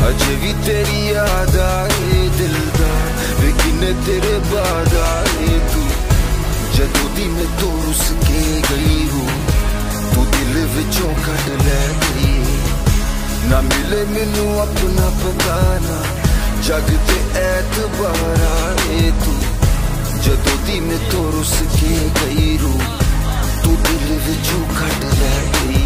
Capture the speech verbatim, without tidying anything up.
अजे भी तेरी याद आए दिलदार, लेकिन तेरे बाद आए तू। जदों दी मैं तो रुस के गई हूँ, तू दिल विचों कट लै गई। ना मिले मैनू अपना पता ना, जग ते ऐतबार आए तू। जदों दी मैं तो रुस के गई हूँ, तू दिल विचों कट लै गई।